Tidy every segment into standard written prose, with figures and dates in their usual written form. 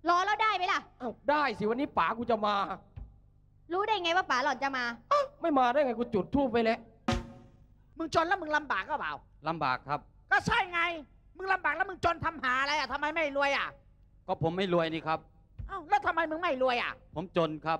รอแล้วได้ไหมล่ะได้สิวันนี้ป๋ากูจะมารู้ได้ไงว่าป๋าหล่อนจะมาไม่มาได้ไงกูจุดธูปไปแล้วมึงจนแล้วมึงลำบากก็เปล่าลำบากครับก็ใช่ไงมึงลำบากแล้วมึงจนทำหาอะไรอ่ะทำไมไม่รวยอ่ะก็ผมไม่รวยนี่ครับแล้วทำไมมึงไม่รวยอ่ะผมจนครับ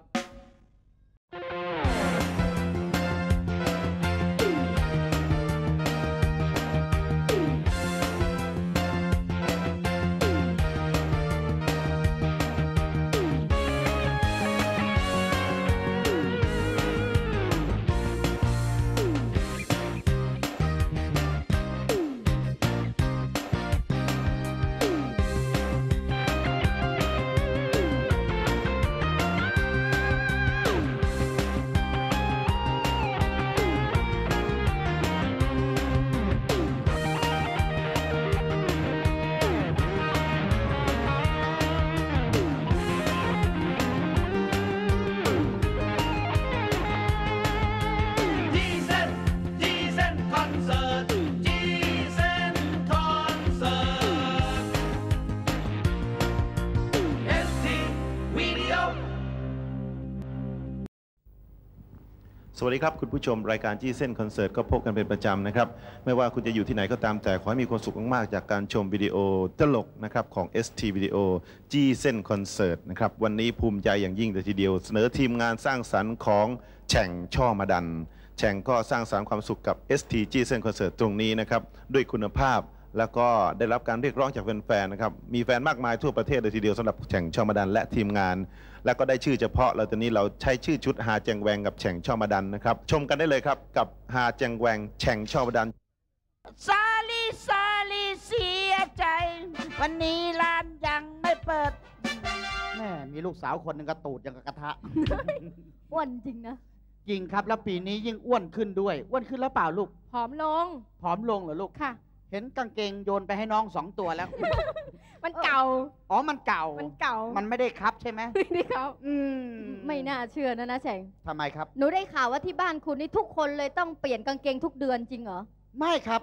สวัสดีครับคุณผู้ชมรายการจี้เส้นคอนเสิร์ตก็พบกันเป็นประจำนะครับไม่ว่าคุณจะอยู่ที่ไหนก็ตามแต่ขอให้มีความสุขมากๆจากการชมวิดีโอตลกนะครับของ ST วิดีโอจี้เส้นคอนเสิร์ตนะครับวันนี้ภูมิใจอย่างยิ่งเลยทีเดียวเสนอทีมงานสร้างสรรค์ของแฉ่งช่อมาดันแฉ่งก็สร้างสรรค์ความสุขกับ ST จี้เส้นคอนเสิร์ตตรงนี้นะครับด้วยคุณภาพแล้วก็ได้รับการเรียกร้องจากแฟนๆนะครับมีแฟนมากมายทั่วประเทศเลยทีเดียวสำหรับแฉ่งช่อมาดันและทีมงานแล้วก็ได้ชื่อเฉพาะแล้วตอนนี้เราใช้ชื่อชุดฮาแจงแวงกับแฉ่งช่อมาดันนะครับชมกันได้เลยครับกับฮาแจงแวงแฉ่งช่อมาดันซาลีเสียใจวันนี้ร้านยังไม่เปิดแม่มีลูกสาวคนหนึ่งกระตูดยังกระทะอ้วนจริงนะจริงครับแล้วปีนี้ยิ่งอ้วนขึ้นด้วยอ้วนขึ้นแล้วเปล่าลูกผอมลงเหรอลูกค่ะเห็นกางเกงโยนไปให้น้อง2 ตัวแล้วมันเก่ามันเก่ามันไม่ได้ครับใช่ไหมไม่ได้ครับไม่น่าเชื่อนะแฉ่งทำไมครับหนูได้ข่าวว่าที่บ้านคุณนี่ทุกคนเลยต้องเปลี่ยนกางเกงทุกเดือนจริงเหรอไม่ครับ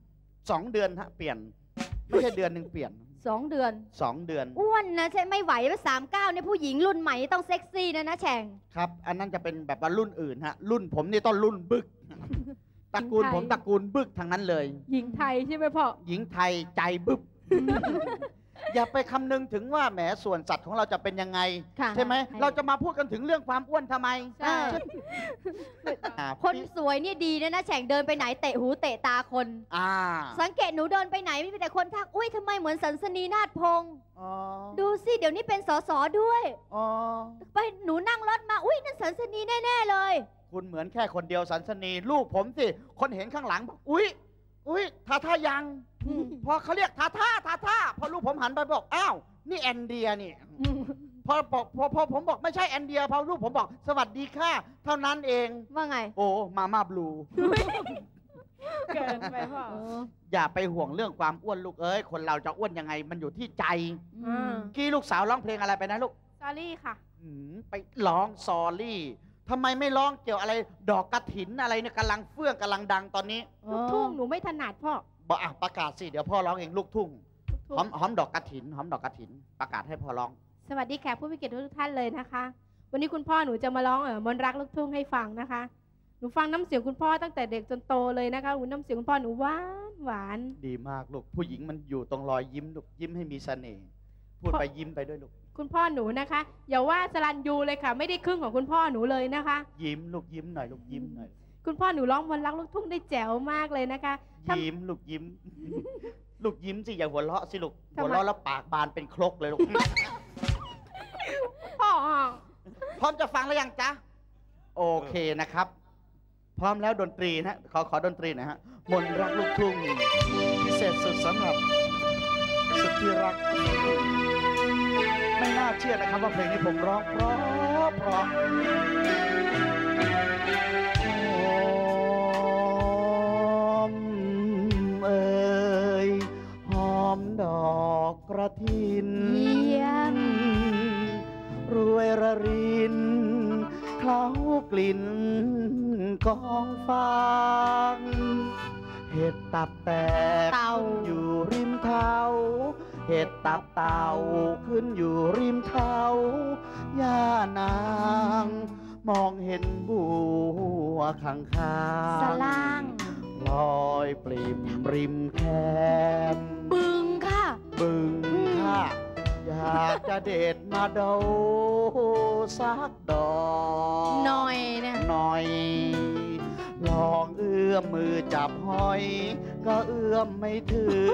2 เดือนฮะเปลี่ยนไม่ใช่เดือนหนึ่งเปลี่ยน 2 เดือนอ้วนนะใช่ไม่ไหวว่า39เนี่ยผู้หญิงรุ่นใหม่ต้องเซ็กซี่นะแฉ่งครับอันนั้นจะเป็นแบบว่ารุ่นอื่นฮะรุ่นผมนี่ต้องรุ่นบึกตระกูลผมตระกูลบึกทางนั้นเลยหญิงไทยใช่ไหมพ่อหญิงไทยใจบึกอย่าไปคำนึงถึงว่าแหมส่วนสัตว์ของเราจะเป็นยังไงใช่ไหมเราจะมาพูดกันถึงเรื่องความอ้วนทำไมคนสวยนี่ดีนะแฉ่งเดินไปไหนเตะหูเตะตาคนสังเกตหนูเดินไปไหนมีแต่คนทักอุ้ยทำไมเหมือนสันสนีนาฏพงษ์ดูสิเดี๋ยวนี้เป็นสสด้วยไปหนูนั่งรถมาอุ้ยนั่นสันสนีแน่ๆเลยคุณเหมือนแค่คนเดียวสันสนีลูกผมสิคนเห็นข้างหลังบอกอุ้ยทายังพอเขาเรียกทาพอลูกผมหันไปบอกอ้าวนี่แอนเดียนี่พอผมบอกไม่ใช่แอนเดียพอลูกผมบอกสวัสดีค่ะเท่านั้นเองว่าไงโอ้มาบลูเกินไปพ่ออย่าไปห่วงเรื่องความอ้วนลูกเอ้ยคนเราจะอ้วนยังไงมันอยู่ที่ใจกี้ลูกสาวร้องเพลงอะไรไปนะลูกซอรี่ค่ะไปร้องซอรี่ทำไมไม่ร้องเกี่ยวอะไรดอกกระถินอะไรเนี่ยกำลังเฟื่องกำลังดังตอนนี้ลูกทุ่งหนูไม่ถนัดพ่อประกาศสิเดี๋ยวพ่อร้องเองลูกทุ่งหอมดอกกระถินประกาศให้พ่อร้องสวัสดีแขกผู้มีเกียรติทุกท่านเลยนะคะวันนี้คุณพ่อหนูจะมาร้องมนต์รักลูกทุ่งให้ฟังนะคะหนูฟังน้ำเสียงคุณพ่อตั้งแต่เด็กจนโตเลยนะคะน้ำเสียงคุณพ่อหนูหวานดีมากลูกผู้หญิงมันอยู่ตรงรอยยิ้มลูกยิ้มให้มีเสน่ห์พูดไปยิ้มไปด้วยลูกคุณพ่อหนูนะคะอย่าว่าสรัญยูเลยค่ะไม่ได้ครึ่งของคุณพ่อหนูเลยนะคะยิ้มลูกยิ้มหน่อยลูกยิ้มหน่อยคุณพ่อหนูร้องมนต์รักลูกทุ่งได้แจ๋วมากเลยนะคะยิ้มลูกยิ้มลูกยิ้มสิอย่าหัวเราะสิลูกหัวเราะแล้วปากบานเป็นครกเลยลูกพ่อพร้อมจะฟังแล้วยังจ๊ะโอเคนะครับพร้อมแล้วดนตรีนะขอดนตรีนะฮะมนต์รักลูกทุ่งพิเศษสุดสำหรับสุดที่รักไม่น่าเชื่อนะครับว่าเพลงนี้ผมร้องเพราะหอมเอ่ยหอมดอกกระถินเยี่ยมรวยระรินเคล้ากลิ่นกองฟางเห็ดตับแตกอยู่ริมเท้าห็ดตับเต่าขึ้นอยู่ริมเขาย่านางมองเห็นบัวข้างข้างสล่างลอยปริมริมแคมบึงค่ะบึงค่ะ อยากจะเด็ดมาดูสักดอกหน่อยนะหน่อย ลองเอื้อมมือจับหอย ก็เอื้อมไม่ถึง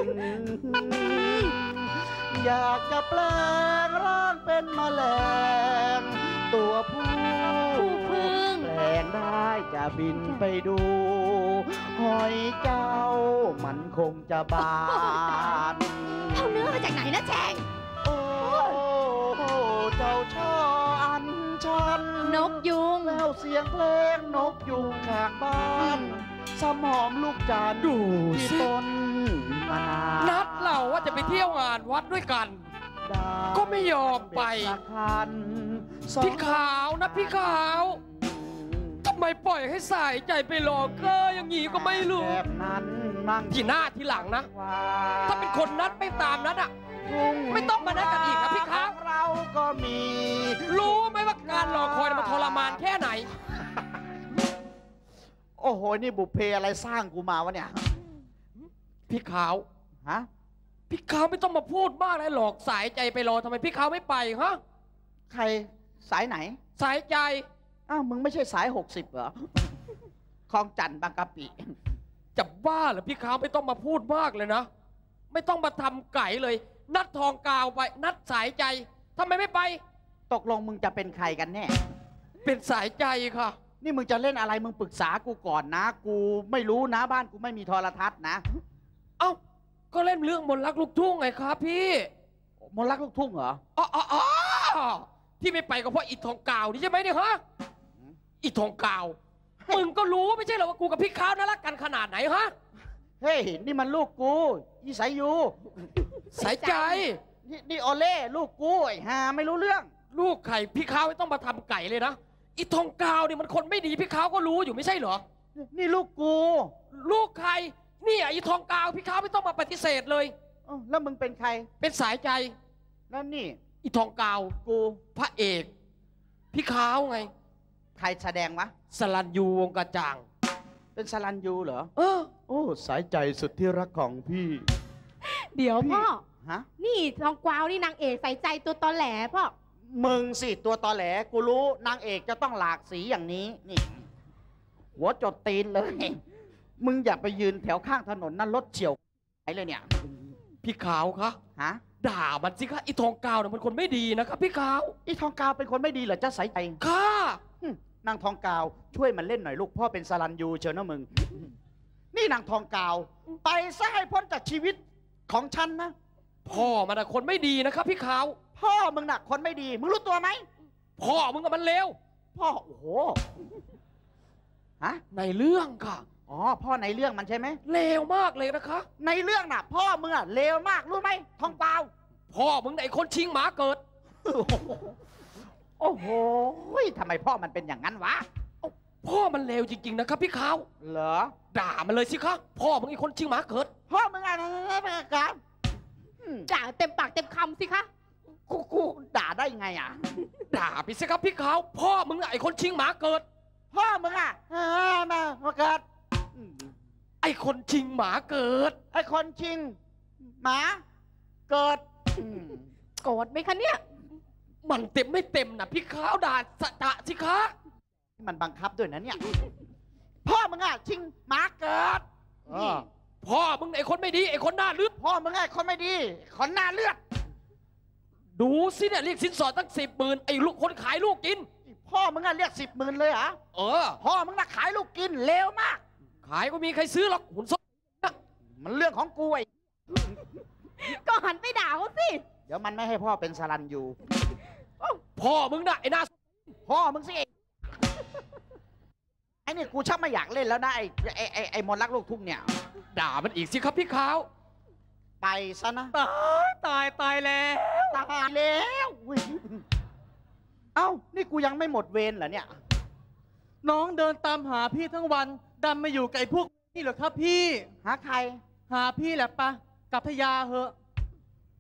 อยากจะแปลงร่างเป็นแมลงตัวผู้พึ่งแปลงได้จะบินไปดู หอยเจ้ามันคงจะบานเอาเนื้อมาจากไหนนะแจงโอ้เจ้าช่ออันชันนกยุงแล้วเสียงเพลงนกยุงข้างบ้านสมหอมลูกจันทร์ดูที่สิต้นมะนาวนัดเราว่าจะไปเที่ยวงานวัดด้วยกัน ก็ไม่ยอมไป พี่ขาวนะพี่ขาวทำไมปล่อยให้สายใจไปรอเกออย่างนี้ก็ไม่รู้แบบนั้นนั่งที่หน้าที่หลังนะ ถ้าเป็นคนนัดไม่ตามนัดอ่ะ ไม่ต้องมานัดกันอีกนะพี่ขาวเราก็มีรู้ไหมว่าการรอคอยมันทรมานแค่ไหนโอ้โหนี่บุพเพอะไรสร้างกูมาวะเนี่ยพี่ขาวฮะพี่ขาวไม่ต้องมาพูดมากเลยหรอกสายใจไปรอทำไมพี่ขาวไม่ไปฮะใครสายไหนสายใจอ้าวมึงไม่ใช่สาย60เหรอคลองจันทน์บางกะปิจะบ้าเหรอพี่ขาวไม่ต้องมาพูดมากเลยนะ ไม่ต้องมาทำไก่เลย นัดทองกาวไป นัดสายใจทำไมไม่ไปตกลงมึงจะเป็นใครกันแน่เป็นสายใจค่ะนี่มึงจะเล่นอะไรมึงปรึกษากูก่อนนะ กูไม่รู้นะบ้านกูไม่มีโทรทัศน์นะเอ้าก็เล่นเรื่องมนต์รักลูกทุ่งไงครับพี่มนต์รักลูกทุ่งเหรออ๋อที่ไม่ไปก็เพราะอีทองกาวนี่ใช่ไหมเนี่ยฮะอีทองกาวมึงก็รู้ไม่ใช่เหรอว่ากูกับพี่ขาวน่ารักกันขนาดไหนฮะเฮ้ยนี่มันลูกกูอีสายยูสายใจนี่โอเล่ลูกกูไอ้ห่าไม่รู้เรื่องลูกไข่พี่ขาวไม่ต้องมาทำไก่เลยนะอีทองกาวเนี่ยมันคนไม่ดีพี่ขาวก็รู้อยู่ไม่ใช่เหรอนี่ลูกกูลูกใครเนี่ยอีทองกาวพี่ขาวไม่ต้องมาปฏิเสธเลยอ้าวแล้วมึงเป็นใครเป็นสายใจแล้วนี่อีทองกาวกูพระเอกพี่ขาวไงใครแสดงวะสลันยูวงกระจ่างเป็นสลันยูเหรอ โอ้สายใจสุดที่รักของพี่เดี๋ยวพ่อฮะนี่ทองกวาวนี่นางเอกใส่ใจตัวตอแหลพ่อมึงสิตัวตอแหลกูรู้นางเอกจะต้องหลากสีอย่างนี้นี่หัวจดตีนเลย มึงอย่าไปยืนแถวข้างถนนนั่นรถเฉี่ยวไหนเลยเนี่ยพี่ขาวคะฮะด่ามันสิคะอีทองกาวเนี่ยมันคนไม่ดีนะครับพี่ขาวอีทองกาวเป็นคนไม่ดีเหรอจ้าสายใจค่ะนางทองกาวช่วยมันเล่นหน่อยลูกพ่อเป็นสลันยูเชียวนะมึง นี่นางทองกาว ไปซะให้พ้นจากชีวิตของฉันนะพ่อมันคนไม่ดีนะครับพี่ขาวพ่อมึงน่ะคนไม่ดีมึงรู้ตัวไหมพ่อมึงกับมันเลวพ่อโอ้โหฮะในเรื่องค่ะอ๋อพ่อในเรื่องมันใช่ไหมเลวมากเลยนะคะในเรื่องน่ะ พ่อมึงอ่ะเลวมากรู้ไหมทองกาวพ่อมึงไหนคนชิงหมาเกิดโอ้โหทำไมพ่อมันเป็นอย่างนั้นวะพ่อมันเลวจริงๆนะครับพี่ขาวเหรอด่ามันเลยสิคะพ่อมึงไอ้คนชิงหมาเกิดพ่อมึงอะไรกันด่าเต็มปากเต็มคำสิคะกูด่าได้ไงอ่ะด่าไปสิครับพี่ขาวพ่อมึงไอ้คนชิงหมาเกิดพ่อมึงอ่ะมาเกิดไอ้คนชิงหมาเกิดไอ้คนชิงหมาเกิดโกรธไหมคะเนี่ยมันเต็มไม่เต็มนะพี่ขาวด่าสะจะสิคะมันบังคับด้วยนะเนี่ย พ่อมึงอ่ะชิงหมาเกิดพ่อมึงไอ้คนไม่ดีไอ้คนหน้าลืดพ่อมึงไงคนไม่ดีคนหน้าเลือดดูสิเนี่ยเรียกสินสอดตั้ง10,000ไอ้ลูกคนขายลูกกินพ่อมึงอ่ะเรียก10,000เลยเหรอ พ่อมึงน่ะขายลูกกินเลวมากขายก็มีใครซื้อหรอกหุ่นส้มมันเรื่องของกูไอ้ก็หันไปด่าเขาสิเดี๋ยวมันไม่ให้พ่อเป็นสลันยูพ่อมึงน่ะไอ้หน้าพ่อมึงสิไอ้นี่กูชักไม่อยากเล่นแล้วนะไอ้มนต์รักลูกทุ่งเนี่ยด่ามันอีกสิครับพี่ขาวไปซะนะตายแล้วตายแล้วอุ๊ยเอ้านี่กูยังไม่หมดเวรเหรอเนี่ยน้องเดินตามหาพี่ทั้งวันดันมาอยู่กับไอ้พวกนี่เหรอครับพี่หาใครหาพี่แหละปะกลับพยาเหอะ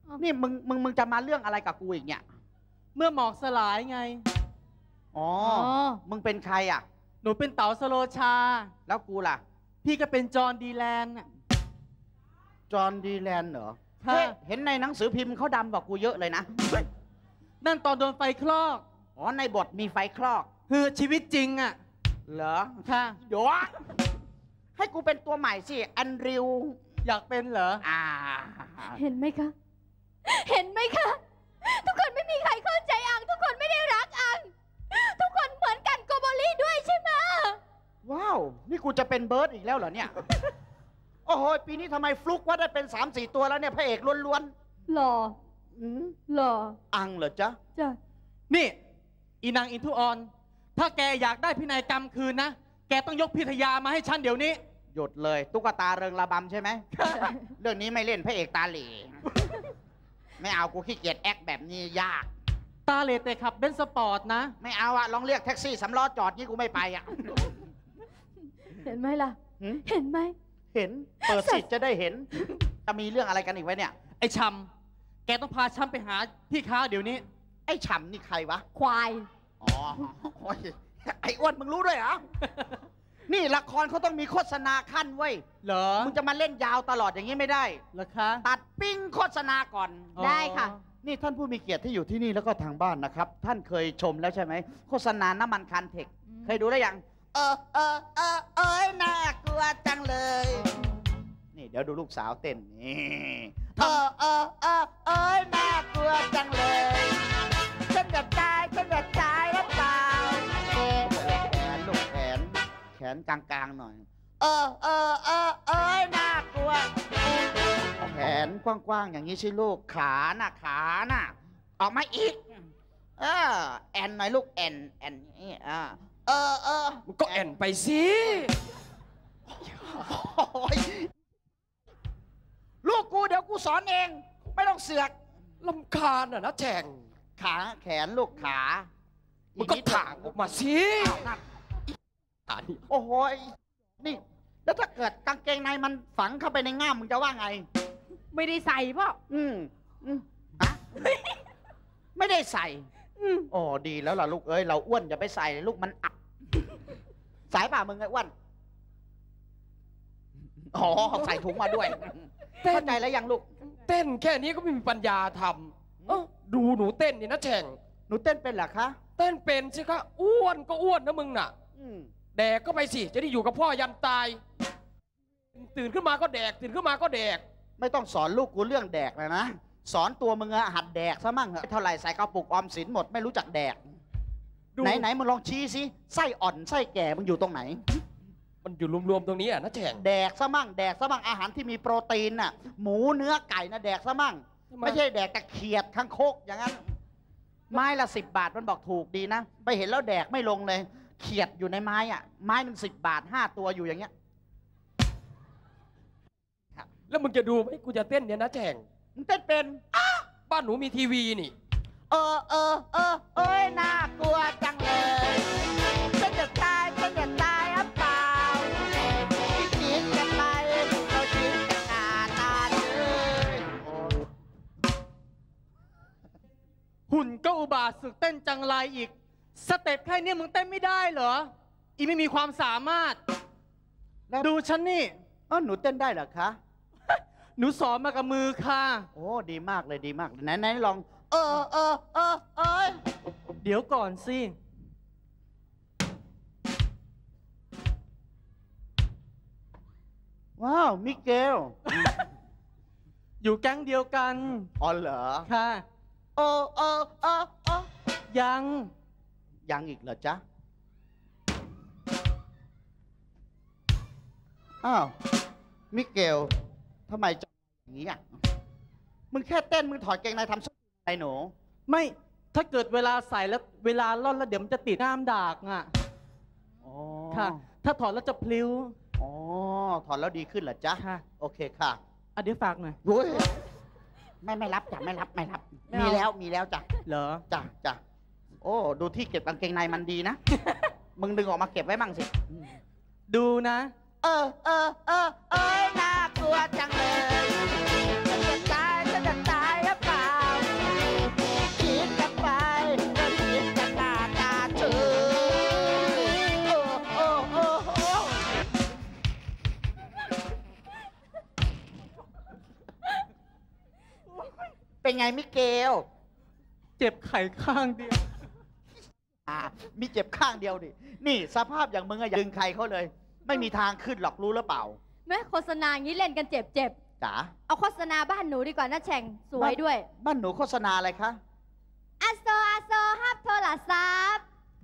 นี่มึงจะมาเรื่องอะไรกับกูอีกเนี่ยเมื่อหมอกสลายไงอ๋อ มึงเป็นใครอ่ะหนูเป็นเต๋าสโลชาแล้วกูล่ะพี่ก็เป็นจอห์นดีแลนด์น่ะจอห์นดีแลนด์เหรอค่ะเฮ้ยเห็นในหนังสือพิมพ์เขาดำกว่ากูเยอะเลยนะนั่นตอนโดนไฟคลอกอ๋อ ในบทมีไฟคลอกคือชีวิตจริงอ่ะเหรอค่ะเดี๋ยวให้กูเป็นตัวใหม่สิ แอนดริวอยากเป็นเหรอเห็นไหมคะ เห็นไหมคะ ทุกคนไม่มีใครเข้าใจอัง ทุกคนไม่ได้รักอัง ทุกคนเหมือนกันโกโบลี่ด้วยใช่ไหมว้าว นี่กูจะเป็นเบิร์ดอีกแล้วเหรอเนี่ย โอ้โห ปีนี้ทำไมฟลุกว่าได้เป็น 3-4 ตัวแล้วเนี่ย พระเอกล้วนหล่อๆหล่ออังเหรอจ๊ะจ้ะนี่ อีนางอินทุออน ถ้าแกอยากได้พินัยกรรมคืนนะ แกต้องยกพิทยามาให้ฉันเดี๋ยวนี้หยุดเลย ตุ๊กตาเริงระบำใช่ไหม เรื่องนี้ไม่เล่นพระเอกตาเหล่ ไม่เอากูขี้เกียจแอคแบบนี้ยากตาเลแต่ขับเบนซ์สปอร์ตนะไม่เอาอะลองเรียกแท็กซี่สำล้อจอดนี่กูไม่ไปอะเห็นไหมล่ะหืมเห็นไหมเห็น เปิดสิทธิ์จะได้เห็น จะมีเรื่องอะไรกันอีกไว้เนี่ยไอ้ชำแกต้องพาฉันไปหาพี่ค้าเดี๋ยวนี้ไอ้ฉ่ำนี่ใครวะควายอ๋อโอ้ยไอ้อ้วนมึงรู้ด้วยเหรอ นี่ละครเขาต้องมีโฆษณาขั้นเว้ยเหรอมึงจะมาเล่นยาวตลอดอย่างนี้ไม่ได้เหรอคะตัดปิ้งโฆษณาก่อนได้ค่ะนี่ท่านผู้มีเกียรติที่อยู่ที่นี่แล้วก็ทางบ้านนะครับ ท่านเคยชมแล้วใช่ไหมโฆษณาน้ำมันคันเทค เคยดูได้ยัง เอ้ยน่ากลัวจังเลย นี่เดี๋ยวดูลูกสาวเต้นนี่เอ้ยน่ากลัวจังเลยฉันจะตายหรือเปล่าแขนลูกแขนกลางๆหน่อย เอ้ยน่ากลัว แขนกว้างๆอย่างนี้ใช่ลูกขาน่ะออกมาอีกแอนหน่อยลูกแอนนี่มันก็แอนไปสิโอ้ยลูกกูเดี๋ยวกูสอนเอง ไม่ต้องเสือกลำคาญอ่ะนะแฉ่งแขนลูกขามันก็ถางออกมาสิโอ้โหนี่ แล้วถ้าเกิดกางเกงในมันฝังเข้าไปในง่ามมึงจะว่าไงไม่ได้ใส่เปล่าอะไม่ได้ใส่โอ้ดีแล้วล่ะลูกเอ้ยเราอ้วนอย่าไปใส่ลูกมันอับสายป่ามึงไงอ้วนอ๋อใส่ถุงมาด้วยเข้าใจแล้วยังลูกเต้นแค่นี้ก็ไม่มีปัญญาทำดูหนูเต้นนี่นะแฉ่งหนูเต้นเป็นเหรอคะเต้นเป็นสิคะอ้วนก็อ้วนนะมึงน่ะแดกก็ไปสิจะได้อยู่กับพ่อยันตาย ตื่นขึ้นมาก็แดกตื่นขึ้นมาก็แดกไม่ต้องสอนลูกกูเรื่องแดกเลยนะสอนตัวมึงอะหัดแดกซะมั่งเหอะเท่าไหร่ใส่กระปุกออมสินหมดไม่รู้จักแดกไหนมึงลองชี้สิไส้อ่อนไส้แก่มึงอยู่ตรงไหนมันอยู่รวมๆตรงนี้อ่ะนะแฉ่งแดกซะมั่งอาหารที่มีโปรตีนน่ะหมูเนื้อไก่นะแดกซะมั่งทำไมไม่ใช่แดกแต่เขียดข้างโคกอย่างนั้น ไม้ละ10 บาทมันบอกถูกดีนะไปเห็นแล้วแดกไม่ลงเลยเขียดอยู่ในไม้อะไม้หนึ่ง10 บาท5 ตัวอยู่อย่างเงี้ยแล้วมึงจะดูไหมกูจะเต้นเนี่ยนะแฉ่งมึงเต้นเป็นบ้านหนูมีทีวีนี่เอ้ยน่ากลัวจังเลยฉันจะตายหรือเปล่าคิดกันไปเราคิดกันตาเลยหุ่นก็อุบาทสึกเต้นจังไรอีก สเต็ปแค่นี้มึงเต้นไม่ได้เหรอ อีไม่มีความสามารถ ดูฉันนี่หนูเต้นได้เหรอคะหนูสอนมากับมือค่ะโอ้ดีมากเลยไหนลองเอ้ยเดี๋ยวก่อนสิว้าวมิเกลอยู่แก๊งเดียวกันอ๋อเหรอค่ะ ยังยังอีกเหรอจ๊ะอ้าวมิเกลทำไมจะอย่างนี้อ่ะมึงแค่เต้นมึงถอดเกงในทำซุปอะไรหนูไม่ถ้าเกิดเวลาใส่แล้วเวลาล่อนแล้วเดี๋ยวมันจะติดน้ำดากอ่ะอ๋อค่ะ ถ้าถอดแล้วจะพลิ้วอ๋อถอดแล้วดีขึ้นเหรอจ๊ะค่ะโอเคค่ะเดี๋ยวฝากหน่อยโอ้ยไม่รับจ้ะไม่รับไม่มีเอาแล้วจ้ะเหรอจ้ะโอ้ดูที่เก็บกางเกงในมันดีนะ มึงดึงออกมาเก็บไว้มั่งสิดูนะเอ้ยน่ากลัวจังเลยฉันจะตายหรือเปไงมิเกลเจ็บไข่ข้างเดียวมีเจ็บข้างเดียวดินี่สภาพอย่างมึงอะอย่าดึงใครเขาเลย ไม่มีทางขึ้นหรอกรู้หรือเปล่าแม่โฆษณาอย่างนี้เล่นกันเจ็บจ๋าเอาโฆษณาบ้านหนูดีกว่านะแฉ่งสวยด้วยบ้านหนูโฆษณาอะไรคะอาโซฮับโทรศัพท์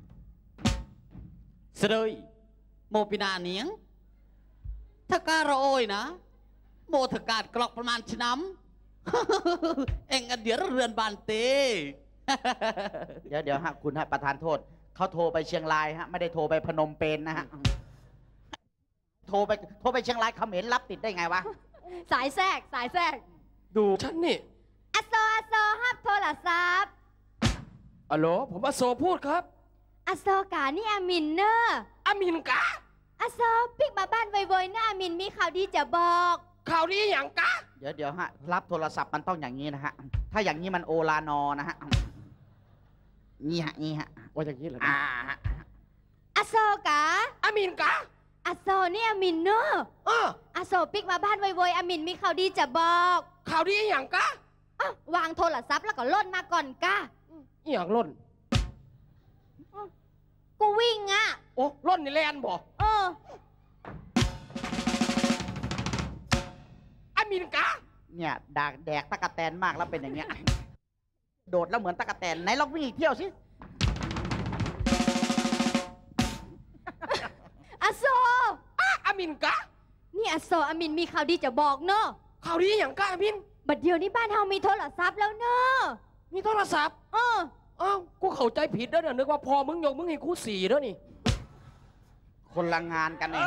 เสดยโมปินาเนียงถ้าการโอยนะโมถกาดกรอกประมาณชน้ำเอ็งอันเดียร์เรือนบานเตเดี๋ยวฮะคุณฮะประธานโทษเขาโทรไปเชียงรายฮะไม่ได้โทรไปพนมเปญนะฮะโทรไปเชียงรายเขมรรับติดได้ไงวะสายแทรกดูฉันนี่อาโซฮับโทรศัพท์อัลโหลผมอาโซพูดครับอาโซกานี่อามินเนอร์อามินกะอาโซปิกมาบ้านไวๆนะอามินมีข่าวดีจะบอกข่าวดีอย่างกะเดี๋ยวฮะรับโทรศัพท์มันต้องอย่างนี้นะฮะถ้าอย่างนี้มันโอลานอนะฮะนี่ฮะว่าอย่างนี้เหรออาโซกาอามินกะอาโซนี่อามินเนอร์อาโซปิกมาบ้านไวๆอามินมีข่าวดีจะบอกข่าวดีอย่างกะวางโทรศัพท์แล้วก็ล่นมาก่อนกะอย่างล่นกูวิ่งอ่ะโอ้ล่นนี่แลนบ่อามินกะเนี่ยแดกตะกะแตนมากแล้วเป็นอย่างเงี้ยโดดแล้วเหมือนตะกะแตนไหนลองวิ่งอีกเที่ยวสิอาโซอามินกะนี่อาโซอามินมีข่าวดีจะบอกเนอะข่าวดีอย่างกะอามินบัดเดียวนี้บ้านเฮามีโทรศัพท์แล้วเนอะมีโทรศัพท์อ้าวกูเข้าใจผิดแล้วเนี่ยนึกว่าพอมึงยกมึงให้กูสี่แล้วนี่คนละงานกันเอง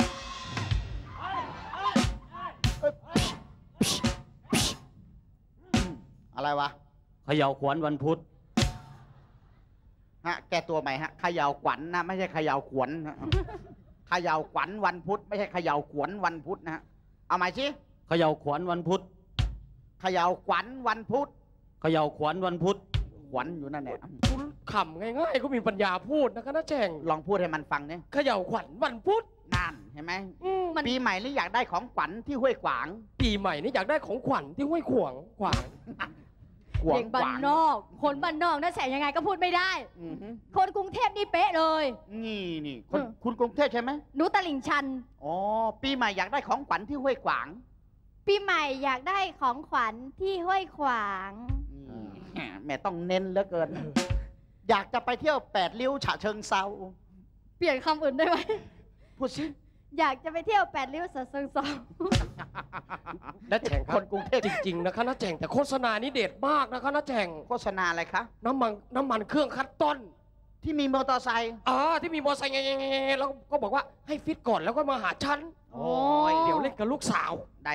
อะไรวะเขย่าขวัญวันพุธฮะแกตัวใหม่ฮะเขย่าขวัญนะไม่ใช่เขย่าขวัญเขย่าขวัญวันพุธไม่ใช่เขย่าขวัญวันพุธนะเอาใหม่สิเขย่าขวัญวันพุธเขย่าขวัญวันพุธเขย่าขวัญวันพุธขวัญอยู่นั่นแหละคุณขำง่ายๆก็มีปัญญาพูดนะคะน้าแจงลองพูดให้มันฟังเนี่ยเขย่าขวัญวันพุธนั่นเห็นไหมปีใหม่นี่อยากได้ของขวัญที่ห้วยขวางปีใหม่นี่อยากได้ของขวัญที่ห้วยขวางเด็กบ้านนอกคนบ้านนอกน่าแสยังไงก็พูดไม่ได้คนกรุงเทพนี่เป๊ะเลยนี่คุณกรุงเทพใช่ไหมหนูตลิ่งชันอ๋อปีใหม่อยากได้ของขวัญที่ห้วยขวางปีใหม่อยากได้ของขวัญที่ห้วยขวางแม่ต้องเน้นเหลือเกินอยากจะไปเที่ยว8 ริ้วฉะเชิงเซาเปลี่ยนคำอื่นได้ไหมพูดสิอยากจะไปเที่ยว8 ริ้วฉะเชิงเซาน้าแจงคนกรุงเทพจริงๆนะคะน้าแจงแต่โฆษณานี้เด็ดมากนะคะน้าแจงโฆษณาอะไรคะน้ำมันเครื่องคัดต้นที่มีมอเตอร์ไซค์ที่มีมอเตอร์ไซค์ไงแล้วก็บอกว่าให้ฟิตก่อนแล้วก็มาหาฉันโอ้ยเดี๋ยวเล่นกับลูกสาวได้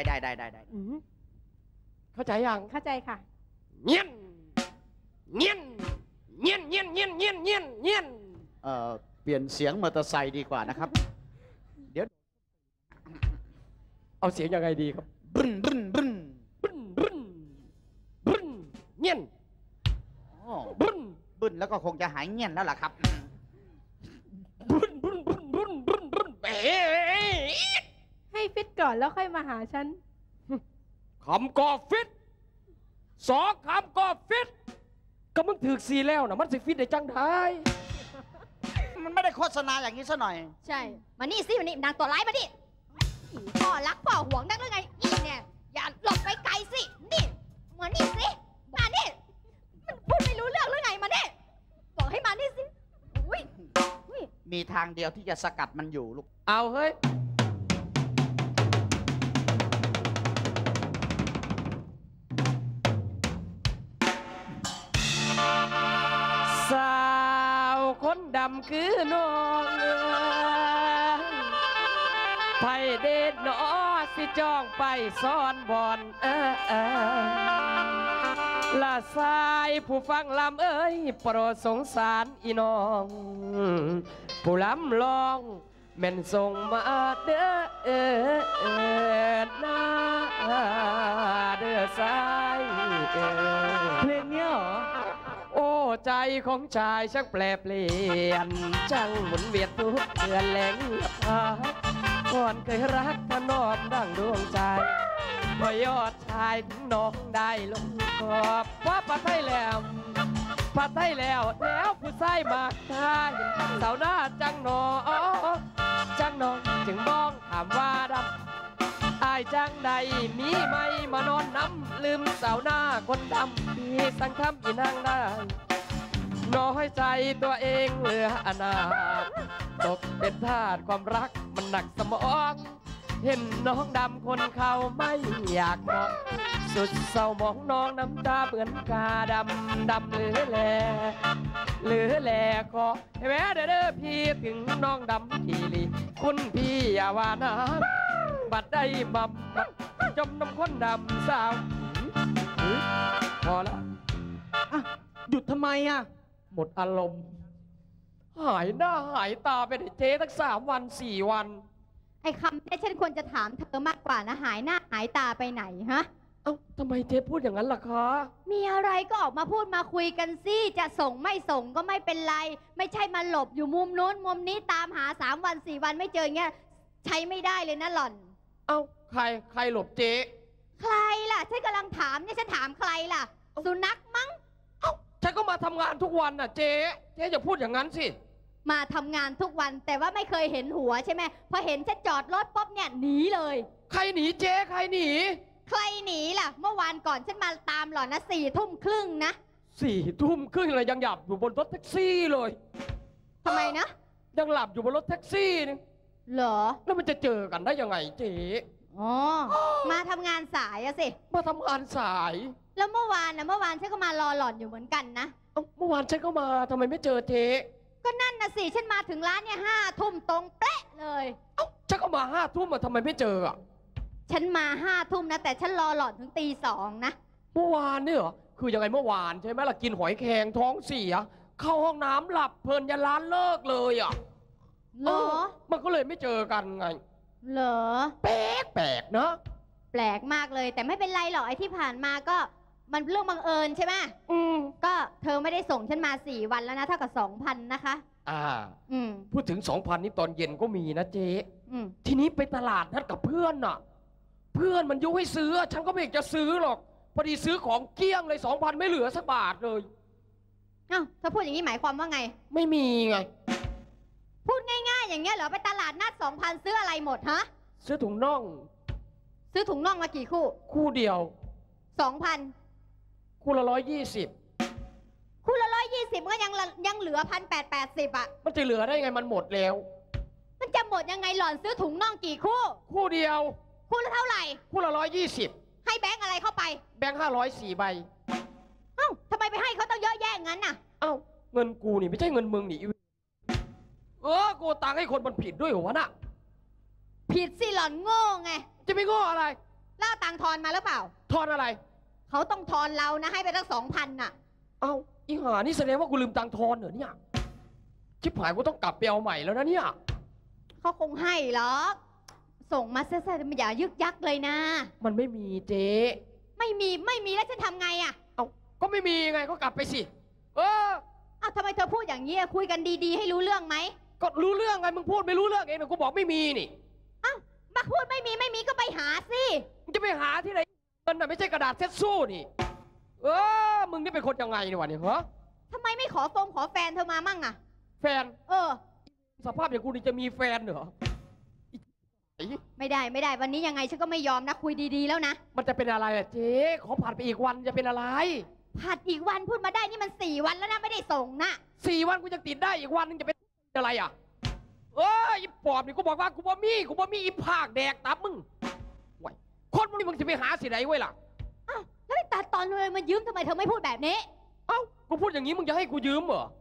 เข้าใจยังเข้าใจค่ะเงี้ยเปลี่ยนเสียงมอเตอร์ไซค์ดีกว่านะครับเดี๋ยวเอาเสียงยังไงดีครับบึ้นเงี้ยบึ้นแล้วก็คงจะหายเงี้ยแล้วล่ะครับบึ้นให้ฟิตก่อนแล้วค่อยมาหาฉันคำก็ฟิต2 คำก็ฟิตก็มึงถือซีแล้วนะมันสิฟิตได้จังได้มันไม่ได้โฆษณาอย่างนี้ซะหน่อยใช่มานี่สิมานี่นางตัวร้ายมาดิพ่อรักพ่อหวงนักหรือไงนี่เนี่ยอย่าหลบไปไกลสินี่มานี่สิมานี่มันพูดไม่รู้เรื่องหรือไงมานี่บอกให้มานี่สิมีทางเดียวที่จะสกัดมันอยู่ลูกเอาเฮ้ยสาวคนดำคือน้องไผเด็ดหนอสิจ้องไปซ่อนบอนละสายผู้ฟังลำเอ้ยโปรดสงสารอีน้องผู้ลำลองแม่นส่งมาเด้อหน้าเด้อสายเพลงเนี้ยเหรอโอ้ใจของชายชักแปรเปลี่ยนจังหมุนเวียนทุกเดือนแหลงพาก่อนเคยรักถนอมดังดวงใจพอยอดชายถึงน้องได้ลงขอบว่าปะไทยแล้วปะไทยแล้วแล้วผู้ชายมาท่าเห็นสาวหน้าจังหนอจังหนอจึงบ้องถามว่าดำอายจังใดมีไหมมานอนน้ำลืมสาวหน้าคนดำที่สังคำอีนางได้น้อยใจตัวเองเหลืออนาถตกเป็นทาสความรักมันหนักสมองเห็นน้องดำคนเขาไม่อยากมองสุดเศร้ามองน้องน้ำตาเหมือนกาดำดำเหลือแลก็แม้เด้อพี่ถึงน้องดำทีลีคุณพี่อย่าว่านะบัดได้บับจมน้ำคนดำสาวพอแล้วหยุดทำไมอ่ะหมดอารมณ์หายหน้าหายตาไปเจ๊ตั้ง3 วัน4 วันไอ้คำนี้ฉันควรจะถามเธอมากกว่านะหายหน้าหายตาไปไหนฮะเอ้าทำไมเจ๊พูดอย่างนั้นล่ะคะมีอะไรก็ออกมาพูดมาคุยกันสิจะส่งไม่ส่งก็ไม่เป็นไรไม่ใช่มาหลบอยู่มุมโน้นมุมนี้ตามหา3 วัน4 วันไม่เจอเงี้ยใช้ไม่ได้เลยนะหล่อนเอ้าใครหลบเจ๊ใครล่ะฉันกำลังถามเนี่ยฉันถามใครล่ะสุนัขมั้งเอ้าฉันก็มาทำงานทุกวันน่ะเจ๊อย่าพูดอย่างนั้นสิมาทำงานทุกวันแต่ว่าไม่เคยเห็นหัวใช่ไหมพอเห็นฉันจอดรถป๊บเนี่ยหนีเลยใครหนีเจ๊ใครหนีใครหนีล่ะเมื่อวานก่อนฉันมาตามหล่อนนะ4 ทุ่มครึ่งนะ 4 ทุ่มครึ่งอะไรยังหลับอยู่บนรถแท็กซี่เลยทำไมนะยังหลับอยู่บนรถแท็กซี่นี่เหรอแล้วมันจะเจอกันได้ยังไงเจ๊อ๋อมาทำงานสายอะสิมาทำงานสายแล้วเมื่อวานฉันก็มารอหล่อนอยู่เหมือนกันนะเมื่อวานฉันก็มาทำไมไม่เจอเจ๊ก็นั่นนะสิฉันมาถึงร้านเนี่ย5 ทุ่มตรงเป๊ะเลยฉันก็มา5 ทุ่มทำไมไม่เจออ่ะฉันมา5 ทุ่มนะแต่ฉันรอหล่อนถึงตี 2นะเมื่อวานเนี่ยเหรอคือยังไงเมื่อวานใช่ไหมล่ะกินหอยแครงท้องเสียเข้าห้องน้ำหลับเพลินยันร้านเลิกเลยอ่ะเหรอมันก็เลยไม่เจอกันไงเหรอแปลกเนาะแปลกมากเลยแต่ไม่เป็นไรหรอกไอ้ที่ผ่านมาก็มันเรื่องบังเอิญใช่ไหมก็เธอไม่ได้ส่งฉันมา4 วันแล้วนะเท่ากับ 2,000 นะคะพูดถึง 2,000 นี่ตอนเย็นก็มีนะเจ๊ทีนี้ไปตลาดนัดกับเพื่อนน่ะเพื่อนมันยุให้ซื้อฉันก็ไม่อยากจะซื้อหรอกพอดีซื้อของเกลี้ยงเลย 2,000 ไม่เหลือสักบาทเลยเอ้าเธอพูดอย่างนี้หมายความว่าไงไม่มีไงพูดง่ายๆอย่างเงี้ยเหรอไปตลาดนัด 2,000 ซื้ออะไรหมดฮะซื้อถุงน่องซื้อถุงน่องมากี่คู่เดียว 2,000 คู่ละ120 คู่ละ120มันก็ยังเหลือ 1,880 อ่ะมันจะเหลือได้ไงมันหมดแล้วมันจะหมดยังไงหล่อนซื้อถุงน่องกี่คู่เดียวคู่ละเท่าไหร่คู่ละ120 ให้แบงค์อะไรเข้าไปแบงค์500 4 ใบเอ้าทำไมไปให้เขาต้องเยอะแยะงั้นน่ะเอ้าเงินกูนี่ไม่ใช่เงินมึงนี่กูตังค์ให้คนมันผิดด้วยเหรอวะน่ะผิดสิหล่อนโง่ไงจะไม่โง่อะไรล่าตังค์ทอนมาหรือเปล่าทอนอะไรเขาต้องทอนเรานะให้ไปตั้ง 2,000 น่ะเอ้าอีห่านี่แสดงว่ากูลืมตังค์ทอนเหรอเนี่ยชิบหายกูต้องกลับไปเอาใหม่แล้วนะเนี่ยเขาคงให้หรอกส่งมาแซ่ๆไม่อย่ายึกยักเลยนะมันไม่มีเจ๊ไม่มีแล้วจะทำไงอ่ะเอ้าก็ไม่มีไงก็กลับไปสิเอ้าทำไมเธอพูดอย่างนี้คุยกันดีๆให้รู้เรื่องไหมก็รู้เรื่องไงมึงพูดไม่รู้เรื่องเองกูบอกไม่มีนี่เอ้าบักพูดไม่มีก็ไปหาสิมึงจะไปหาที่ไหนมันน่ะไม่ใช่กระดาษเช็ดสู้นี่มึงนี่เป็นคนยังไงเนี่ยวะเนี่ยฮะทำไมไม่ขอแฟนเธอมามั่งอะแฟนสภาพอย่างกูนี่จะมีแฟนเหรอไม่ได้วันนี้ยังไงฉันก็ไม่ยอมนะคุยดีๆแล้วนะมันจะเป็นอะไรอะเจ๊ขอผัดไปอีกวันจะเป็นอะไรผัดอีกวันพูดมาได้นี่มัน4 วันแล้วนะไม่ได้ส่งนะ 4 วันกูจะติดได้อีกวันนึงจะเป็นอะไรอ่ะอีปอบนี่กูบอกว่ากูบ่มีอีภาคแดกตับมึงไว้คนมึงจะไปหาสิไหนไว้ล่ะอ้าวแล้วไปตัดตอนเลยมายืมทำไมเธอไม่พูดแบบนี้เอ้ากูพูดอย่างนี้มึงจะให้กูยืมเหรอ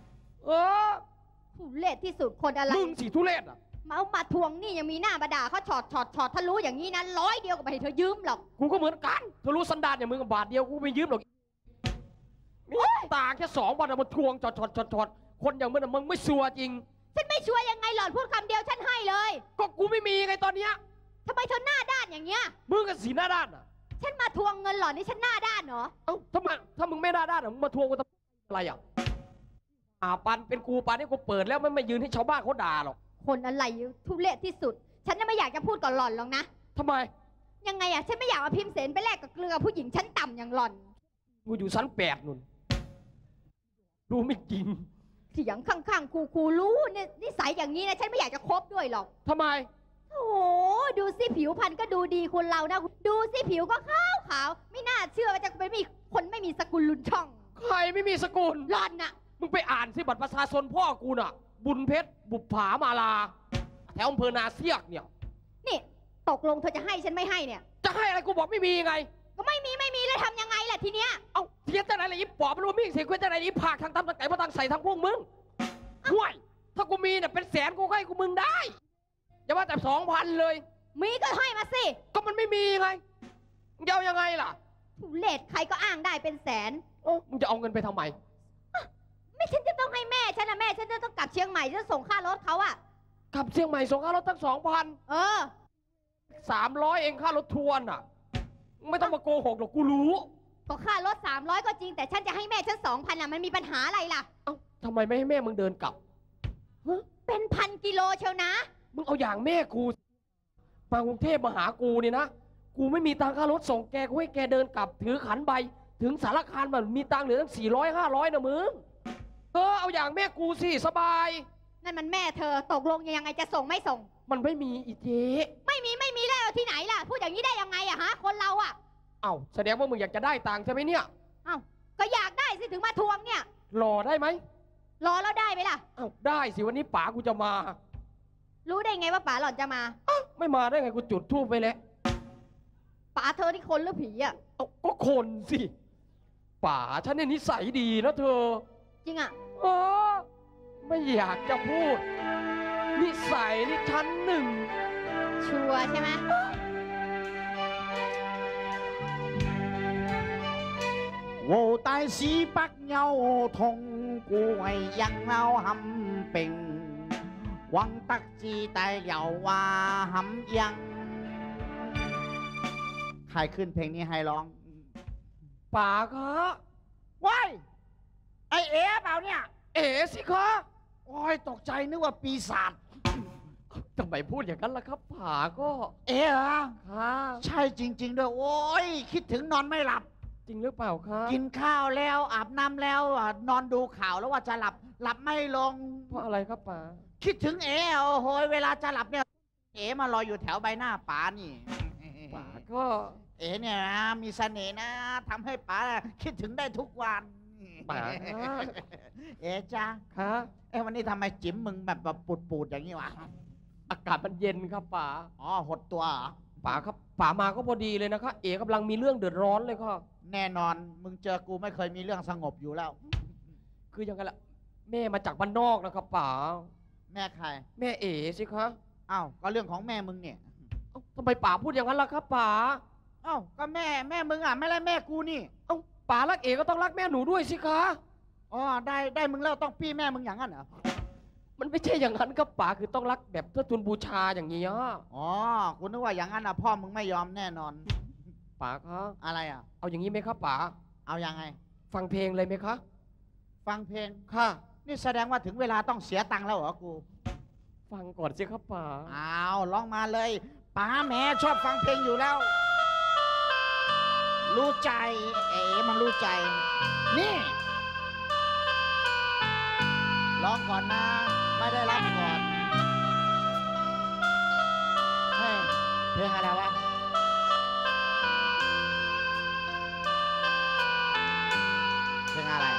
ทุเรศที่สุดคนอะไรมึงสิทุเรศอ่ะมาทวงนี่ยังมีหน้ามาด่าเขาช็อตถ้ารู้อย่างนี้นะ100 เดียวก็ไม่ให้เธอยืมหรอกกูก็เหมือนกันเธอรู้สันดานอย่างมึงกับบาทเดียวกูไม่ยืมหรอกตาแค่2 วันมาทวงช็อตคนอย่างมึงไม่ชัวร์จริงฉันไม่ชัวร์ยังไงหล่อนพูดคำเดียวฉันให้เลยก็กูไม่มีไงตอนเนี้ยทำไมเธอหน้าด้านอย่างเงี้ยมึงก็สีหน้าด้านอ่ะฉันมาทวงเงินหล่อนนี่ฉันหน้าด้านเหรอเอ้าถ้ามึงไม่หน้าด้านมึงมาทวงกูทำอะไรอ่ะปันเป็นกูปันนี่กูเปิดแล้วไม่ยืนให้ชาวบ้านเขาด่าหรอกคนอะไรทุเรศที่สุดฉันไม่อยากจะพูดกับหล่อนหรอกนะทำไมยังไงอะฉันไม่อยากเอาพิมพ์เสนไปแลกกับเกลือผู้หญิงชั้นต่ำอย่างหล่อนกูอยู่ชั้น8นุ่นรู้ไม่จริงเสียงข้างๆคูรู้เนี่ยนิสัยอย่างนี้นะฉันไม่อยากจะคบด้วยหรอกทำไมโอ้โหดูสิผิวพรรณก็ดูดีคนเรานะดูสิผิวก็ขาวไม่น่าเชื่อว่าจะเป็นคนไม่มีสกุลลุนช่องใครไม่มีสกุลหล่อนน่ะมึงไปอ่านสิบัตรประชาชนพ่อกูน่ะบุญเพชรบุปผามาลาแถวอำเภอนาเซียกเนี่ยนี่ตกลงเธอจะให้ฉันไม่ให้เนี่ยจะให้อะไรกูบอกไม่มีไงก็ไม่มีแล้วทำยังไงล่ะทีเนี้ยเอ้าเทียนแต่ไหนเลยอีปอบไม่รู้มิ่งเสียงเควแต่ไหนอีผากทางตำตะไก่มาทางใส่ทางพวกมึงห่วยถ้ากูมีเนี่ยเป็นแสนกูให้กูมึงได้อย่าว่าแต่2,000เลยมีก็ให้มาสิก็มันไม่มีไงมึงจะเอายังไงล่ะเลทใครก็อ้างได้เป็นแสนโอ้มึงจะเอาเงินไปทำไมไม่ฉันจะต้องให้แม่ฉันนะแม่ฉันจะต้องกลับเชียงใหม่จะส่งค่ารถเขาอะกลับเชียงใหม่ส่งค่ารถตั้ง300เองค่ารถทัวร์น่ะไม่ต้องมาโกหกหรอกกูรู้ก็ค่ารถ300ก็จริงแต่ฉันจะให้แม่ฉัน2,000น่ะมันมีปัญหาอะไรล่ะเอ้าทำไมไม่ให้แม่มึงเดินกลับเป็น1,000 กิโลเชียวนะมึงเอาอย่างแม่กูมากรุงเทพมาหากูนี่นะกูไม่มีตังค่ารถส่งแกกูให้แกเดินกลับถือขันใบถึงสารคามมันมีตังเหลือตั้ง400-500นะมึงเอาอย่างแม่กูสิสบายนั่นมันแม่เธอตกลงยังไงจะส่งไม่ส่งมันไม่มีอีเจ๊ไม่มีแล้วที่ไหนล่ะพูดอย่างนี้ได้ยังไงอะฮะคนเราอะเอ้าแสดงว่ามึงอยากจะได้ตังค์ใช่ไหมเนี่ยเอ้าก็อยากได้สิถึงมาทวงเนี่ยรอได้ไหมรอแล้วได้ไหมล่ะเอ้าได้สิวันนี้ป๋ากูจะมารู้ได้ไงว่าป๋าหล่อนจะมาไม่มาได้ไงกูจุดธูปไปแล้วป๋าเธอที่คนหรือผีอะก็คนสิป๋าฉันเนี่ยนิสัยดีนะเธอจริงอะไม่อยากจะพูดนิสัยนี่ชั้น1 ชัวร์ใช่ไหม我大是不有痛故為人鬧冚並宏德之大又話冚ยังใครขึ้นเพลงนี้ให้ร้องป๋าครับว้ายไอเอ๋เปล่าเนี่ยเอ๋สิคะโอ้ยตกใจนึกว่าปีศาจทำไมพูดอย่างนั้นล่ะครับป๋าก็เอ๋เหรอค่ะใช่จริงๆด้วยโอ้ยคิดถึงนอนไม่หลับจริงหรือเปล่าครับกินข้าวแล้วอาบน้ำแล้วนอนดูข่าวแล้วว่าจะหลับไม่ลงเพราะอะไรครับป๋าคิดถึงเอ๋โอ้โหเวลาจะหลับเนี่ยเอ๋มารออยู่แถวใบหน้าป๋านี่ป๋าก็เอ๋เนี่ยนะมีเสน่ห์นะทำให้ป๋าคิดถึงได้ทุกวันป๋าเอ๋จ้าครับวันนี้ทำไมจิ๋มมึงแบบปูดอย่างนี้วะอากาศมันเย็นครับป๋าหดตัวป๋าครับป๋ามาก็พอดีเลยนะครับเอ๋กำลังมีเรื่องเดือดร้อนเลยครับแน่นอนมึงเจอกูไม่เคยมีเรื่องสงบอยู่แล้วคือยังไงล่ะแม่มาจากบ้านนอกนะครับป๋าแม่ใครแม่เอ๋สิครับอ้าวก็เรื่องของแม่มึงเนี่ยทำไมป๋าพูดอย่างนั้นล่ะครับป๋าอ้าวก็แม่มึงอ่ะไม่ใช่แม่กูนี่ป๋ารักเอ๋ก็ต้องรักแม่หนูด้วยสิคะได้มึงแล้วต้องปี้แม่มึงอย่างนั้นเหรอมันไม่ใช่อย่างนั้นครับป๋าคือต้องรักแบบเพื่อทุนบูชาอย่างนี้กูนึกว่าอย่างนั้นอ่ะพ่อมึงไม่ยอมแน่นอนป๋าครับอะไรอ่ะเอาอย่างนี้ไหมครับป๋าเอายังไงฟังเพลงเลยไหมคะฟังเพลงค่ะนี่แสดงว่าถึงเวลาต้องเสียตังค์แล้วเหรอกูฟังก่อนสิครับป๋าร้องมาเลยป๋าแม่ชอบฟังเพลงอยู่แล้วรู้ใจมันรู้ใจนี่ร้องก่อนนะไม่ได้รับก่อนเฮ้ยเพลงอะไรวะเพลงอะไร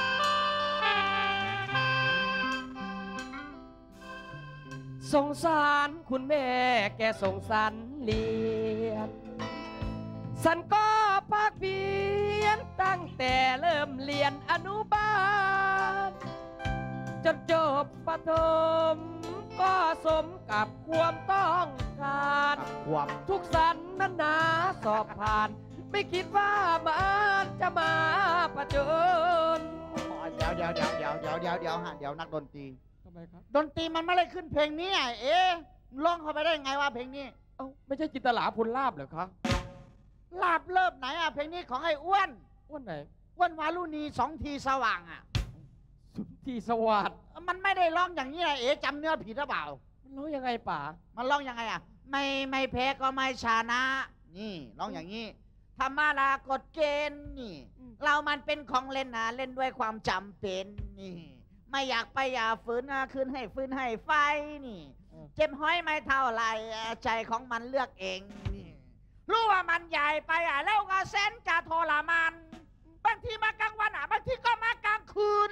สงสารคุณแม่แกสงสารเลียนฉันก็ภาคเพียรตั้งแต่เริ่มเรียนอนุบาลจนจบประถมก็สมกับความต้องการทุกสันนั้นนาสอบผ่านไม่คิดว่ามันจะมาประจนเดี๋ยวนักดนตรีทำไมครับดนตรีมันไม่ได้ขึ้นเพลงนี้ร้องเข้าไปได้ไงวะเพลงนี้ไม่ใช่จินตลาภลาภเหรอครับลาบเลิบไหนเพลงนี้ของไอ้อ้วนไหนอ้วนวารุณี2 ทีสว่าง 2 ทีสว่างมันไม่ได้ร้องอย่างนี้จำเนื้อผิดหรือเปล่ามันร้องยังไงป๋ามันร้องยังไงไม่แพ้ก็ไม่ชนะนี่ร้องอย่างนี้ธรรมดากฎเกณฑ์นี่ เรามันเป็นของเล่นนะเล่นด้วยความจำเป็นนี่ ไม่อยากไปอย่าฝืนนะคืนให้ฟืนให้ไฟนี่ เจ็บห้อยไม่เท่าไรใจของมันเลือกเองนี่รู้ว่ามันใหญ่ไปแล้วก็เส้นจะทรมานบางทีมากลางวันบางทีก็มากลางคืน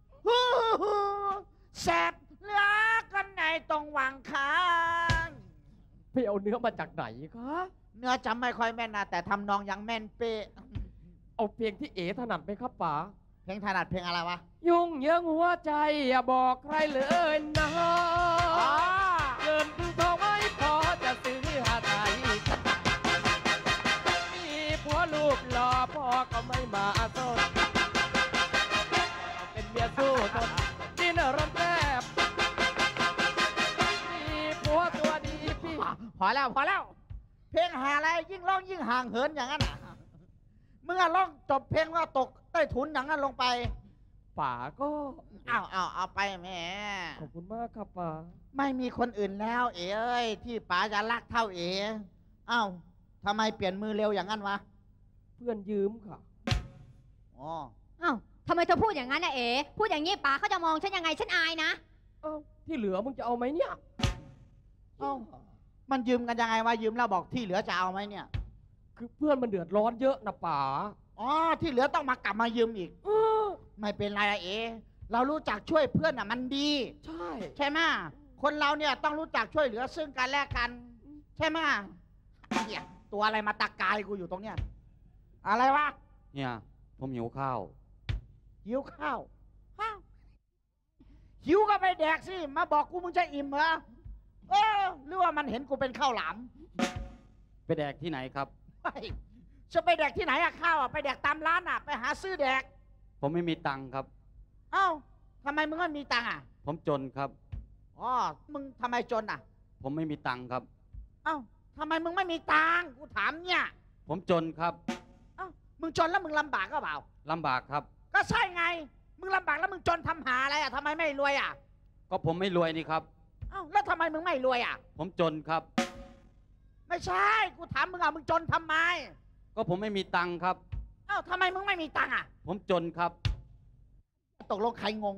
แสบเหลือกันในตรงหว่างขาไปเอาเนื้อมาจากไหนคะเนื้อจำไม่ค่อยแม่นนะแต่ทำนองยังแม่นเป๊ะเอาเพลงที่เอ๋ถนัดไหมครับป๋าเพลงถนัดเพลงอะไรวะยุ่งเหยิงหัวใจอย่าบอกใครเลยนะเงินทองไม่พอจะซื้อหาไทยมีผัวลูกหล่อพ่อก็ไม่มาสนเป็นเมียสู้ทนดินร้อนแทบมีผัวตัวดีพี่พอแล้วเพลงหาอะไรยิ่งร้องยิ่งห่างเหินอย่างนั้นเมื่อร้องจบเพลงก็ตกใต้ถุนอย่างนั้นลงไปป๋าก็เอาไปแม่ขอบคุณมากครับป๋าไม่มีคนอื่นแล้วเอ๋ยที่ป๋าจะรักเท่าเอ๋ทำไมเปลี่ยนมือเร็วอย่างนั้นวะเพื่อนยืมค่ะทำไมเธอพูดอย่างนั้นนะเอ๋พูดอย่างนี้ป๋าเขาจะมองฉันยังไงฉันอายนะที่เหลือมึงจะเอาไหมเนี่ยมันยืมกันยังไงวะยืมแล้วบอกที่เหลือจะเอาไหมเนี่ยคือเพื่อนมันเดือดร้อนเยอะนะป๋าที่เหลือต้องมากลับมายืมอีกไม่เป็นไรเอ๋เรารู้จักช่วยเพื่อนมันดีใช่ไหมคนเราเนี่ยต้องรู้จักช่วยเหลือซึ่งกันและกันใช่ไหมเนี่ยตัวอะไรมาตะกายกูอยู่ตรงเนี้ยอะไรวะเนี่ยผมหิวข้าวหิวก็ไปแดกสิมาบอกกูมึงจะอิ่มเหรอหรือว่ามันเห็นกูเป็นข้าวหลามไปแดกที่ไหนครับจะไปแดกที่ไหนข้าวไปแดกตามร้านไปหาซื้อแดกผมไม่มีตังค์ครับทำไมมึงไม่มีตังค์ผมจนครับมึงทำไมจนผมไม่มีตังค์ครับทำไมมึงไม่มีตังค์กูถามเนี่ยผมจนครับมึงจนแล้วมึงลำบากก็เปล่าลำบากครับก็ใช่ไงมึงลำบากแล้วมึงจนทำหาอะไรทำไมไม่รวยก็ผมไม่รวยนี่ครับแล้วทำไมมึงไม่รวยผมจนครับไม่ใช่กูถามมึงมึงจนทำไมก็ผมไม่มีตังค์ครับทำไมมึงไม่มีตังค์ผมจนครับตกลงใครงง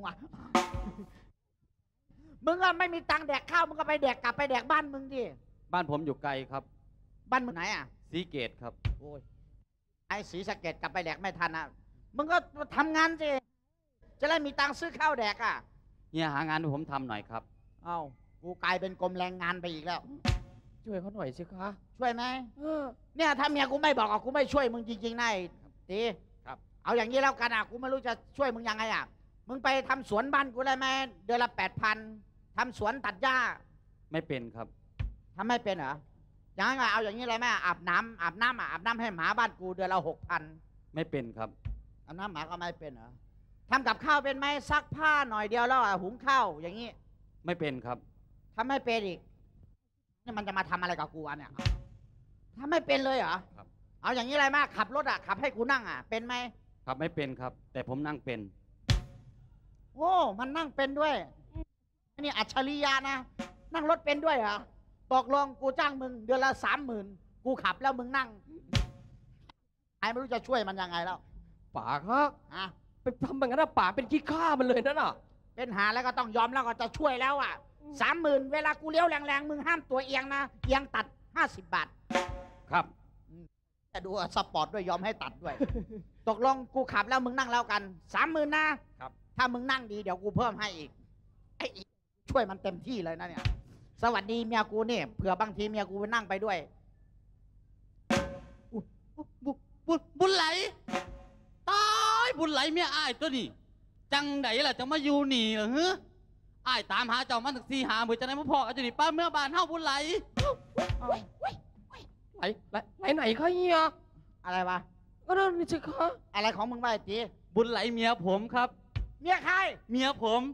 มึงไม่มีตังค์แดกข้าวมึงก็ไปแดกกลับไปแดกบ้านมึงดิบ้านผมอยู่ไกลครับบ้านมึงไหนศรีเกตครับโอ้ยไอ้ศรีสะเกดกลับไปแดกไม่ทันมึงก็ทำงานสิจะได้มีตังค์ซื้อข้าวแดกเนี่ยหางานให้ผมทำหน่อยครับกูกลายเป็นกรมแรงงานไปอีกแล้วช่วยเขาหน่อยสิคะช่วยไหมเนี่ยถ้าเมียกูไม่บอกกูไม่ช่วยมึงจริงๆนะตีครับเอาอย่างนี้แล้วกันกูไม่รู้จะช่วยมึงยังไงมึงไปทำสวนบ้านกูได้ไหมเดือนละ 8,000ทำสวนตัดหญ้าไม่เป็นครับทำไม่เป็นเหรอยังไงเอาอย่างนี้เลยแม่อาบน้ำให้หมาบ้านกูเดือนละ 6,000 ไม่เป็นครับอาบน้ำหมาก็ไม่เป็นเหรอทำกับข้าวเป็นไหมซักผ้าหน่อยเดียวแล้วหุงข้าวอย่างนี้ไม่เป็นครับทำไม่เป็นอีกนี่มันจะมาทำอะไรกับกูเนี่ยทำไม่เป็นเลยเหรอครับเอาอย่างนี้เลยแม่ขับรถขับให้กูนั่งเป็นไหมขับไม่เป็นครับแต่ผมนั่งเป็นโอ้มันนั่งเป็นด้วยนี่อัจฉริยะนะนั่งรถเป็นด้วยเหรอตกลงกูจ้างมึงเดือนละ 30,000กูขับแล้วมึงนั่งไม่รู้จะช่วยมันยังไงแล้วป๋าครับไปทำแบบนั้นป๋าเป็นขี้ข้ามันเลยนั่นเป็นหาแล้วก็ต้องยอมแล้วก็จะช่วยแล้ว30,000เวลากูเลี้ยวแรงๆมึงห้ามตัวเอียงนะเอียงตัด50 บาทครับแต่ดูสปอร์ตด้วยยอมให้ตัดด้วย ตกลงกูขับแล้วมึงนั่งแล้วกัน 30,000นะครับถ้ามึงนั่งดีเดี๋ยวกูเพิ่มให้อีกช่วยมันเต็มที่เลยนะเนี่ยสวัสดีเมียกูเนี่ยเผื่อบางทีเมียกูไปนั่งไปด้วยบุญไหลตายบุญไหลเมียอ้ายตัวนี้จังไหนล่ะจะมาอยู่นี่เหรอเฮ้ออ้ายตามหาเจ้ามาถึง4 หามือจะได้มาพอเอาจะนี่ป้าเมื่อบ้านเฮาบุญไหลไหลไหนคะเฮียอะไรวะก็นั่นนี่สิคะอะไรของมึงวะไอ้จีบุญไหลเมียผมครับเมียใครเมียผม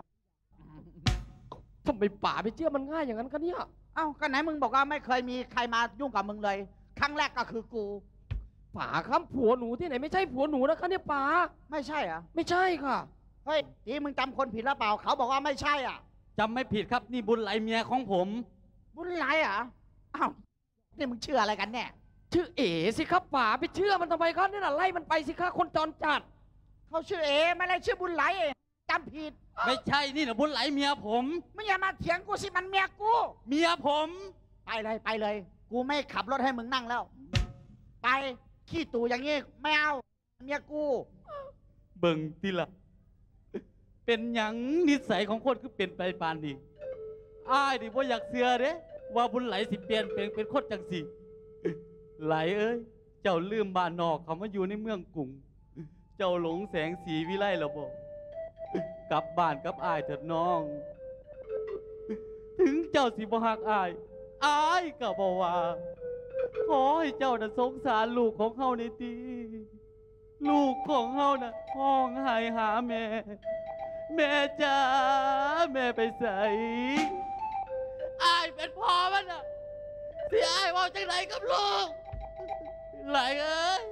ทำไมป๋าไปเชื่อมันง่ายอย่างนั้นกันเนี่ยก็ไหนมึงบอกว่าไม่เคยมีใครมายุ่งกับมึงเลยครั้งแรกก็คือกูป๋าครับผัวหนูที่ไหนไม่ใช่ผัวหนูนะคะเนี่ยป๋าไม่ใช่เหรอไม่ใช่ค่ะเฮ้ยจีมึงจำคนผิดหรือเปล่าเขาบอกว่าไม่ใช่จำไม่ผิดครับนี่บุญไหลเมียของผมบุญไหลนี่มึงเชื่ออะไรกันแน่ชื่อเอ๋สิครับป๋าไปเชื่อมันทำไมครับนี่น่ะไล่มันไปสิครับคนจรจัดเขาชื่อเอไม่ได้ชื่อบุญไหลจำผิดไม่ใช่นี่นะบุญไหลเมียผมไม่อย่ามาเถียงกูสิมันเมียกูเมียผมไปเลย กูไม่ขับรถให้มึงนั่งแล้ว ไปขี้ตู่อย่างนี้ไม่เอาเมียกูเบิ่งทีละเป็นหยังนิสัยของคนคือเป็นไปปานนี้อ้ายดิบ่อยากเสือเด้ว่าบุญไหลสิเปลี่ยนเป็นคนจังสิไหลเอ้ยเจ้าลืมบ้านนอกเขามาอยู่ในเมืองกรุง เจ้าหลงแสงสีวิไลแล้วบ่กลับบ้านกับอ้ายเถิดน้อง ถึงเจ้าสิบ่ฮักอ้ายก็บ่ว่าขอให้เจ้าน่ะสงสารลูกของเฮาในทีลูกของเฮาน่ะห้องไห้หาแม่ แม่จ๋าแม่ไปใส่อ้ายเป็นพ่อมันน่ะที่อ้ายว่าจังไหนกับลูกไหลเอ้ย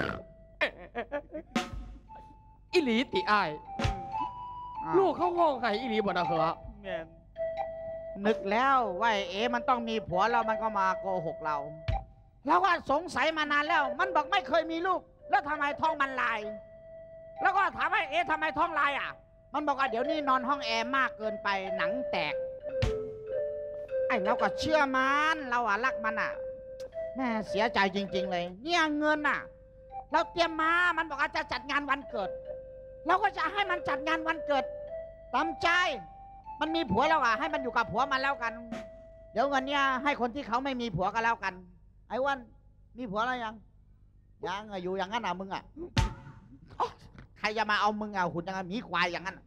อิหลีติอ้ายลูกเขาห้องไห้อิหลีบ่นะเหรอแม่นนึกแล้วว่าเอ๋มันต้องมีผัวแล้วมันก็มาโกหกเราก็สงสัยมานานแล้ว มันบอกไม่เคยมีลูกแล้วทำไมท้องมันลาย แล้วก็ถามว่าเอ๋ทำไมท้องลายอ่ะมันบอกว่าเดี๋ยวนี้นอนห้องแอร์มากเกินไปหนังแตกไอ้เราก็เชื่อมันเราอ่ะรักมันอ่ะแม่เสียใจจริงๆเลยเนี่ยเงินอ่ะเราเตรียมมามันบอกว่าจะจัดงานวันเกิดเราก็จะให้มันจัดงานวันเกิดตามใจมันมีผัวแล้วอ่ะให้มันอยู่กับผัวมันแล้วกัน เดี๋ยวเงินเนี่ยให้คนที่เขาไม่มีผัวกันแล้วกันไอ้วันมีผัวแล้วยังอยู่อย่างนั้นอ่ะมึงอ่ะใครจะมาเอามึงอ่ะหุ่นยังไงหมีควายอย่างนั้น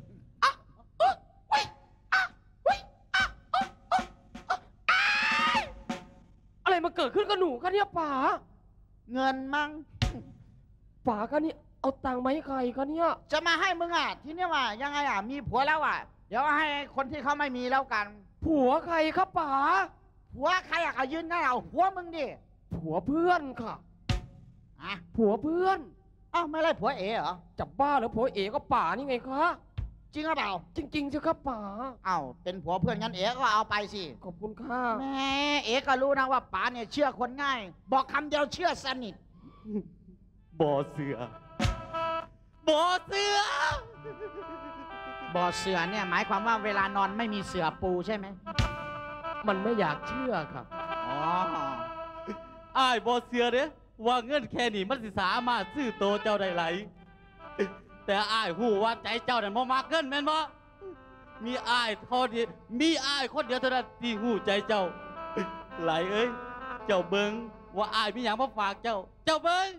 อะไรมาเกิดขึ้นกับหนูคะเนี่ยป๋าเงินมั้งป๋าคะนี่เอาตังค์มาให้ใครคะเนี่ยจะมาให้มึงอ่ะที่เนี่ยว่ายังไงอ่ะมีผัวแล้วอ่ะเดี๋ยวให้คนที่เขาไม่มีแล้วกันผัวใครครับป๋าผัวใครอ่ะก็ยืนได้เอาผัวมึงดิผัวเพื่อนค่ะอ่ะผัวเพื่อนอ้าวไม่ไรผัวเอ๋เหรอจับบ้าแล้วผัวเอ๋ก็ป๋านี่ไงคะจริงหรือเปล่าจริงๆสิครับป๋าอ้าวเป็นผัวเพื่อนงั้นเอ๋ก็เอาไปสิขอบคุณค่ะแม่เอ๋ก็รู้นะว่าป๋าเนี่ยเชื่อคนง่าย บอกคำเดียวเชื่อสนิทบ่อเสือบ่อเสือบ่อเสือเนี่ยหมายความว่าเวลานอนไม่มีเสือปูใช่ไหมมันไม่อยากเชื่อครับอ๋ออ้ายบ่อเสือเด้ว่าเงินแค่นี้มันสิสามารถซื้อโตเจ้าได้ไหลแต่อ้ายหูว่าใจเจ้านั่นบ่มักเงินแม่นบ่มีอ้ายเท่าเดียวมีอ้ายคนเดียวเท่านั้นที่หูใจเจ้าไหลเอ้ยเจ้าเบิ่งว่าอ้ายมีหยังมาฝากเจ้าเบิ่ง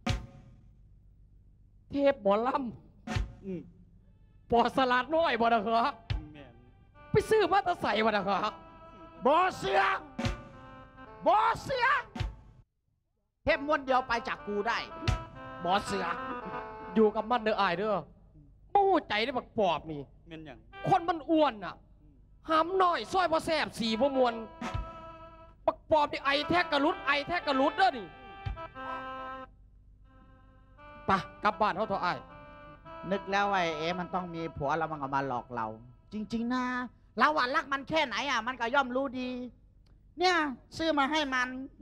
เทพหมอลำปอสลัดน้อยบ่นะเหรอแม่นไปซื้อมาตะใส่บ่นะเหรอบ่อเสือบ่อเสือเทพม้วนเดียวไปจากกูได้บ่อเสืออยู่กับมันเด้ออายเด้อมู้ใจได้บักปอบนี่แม่นหยังคนมันอ้วนอ่ะหำน้อยซอยบ่แซ่บสีบ่มวนบักปอบนี่ไอแทกกระลุดเด้อนี่ไปกลับบ้านเฮาเถอะอ้ายนึกแล้วไอ้เอ๋มันต้องมีผัวแล้วมันก็มาหลอกเรา จริงๆนะเราอะรักมันแค่ไหนอะมันก็ย่อมรู้ดี เนี่ยซื้อมาให้มัน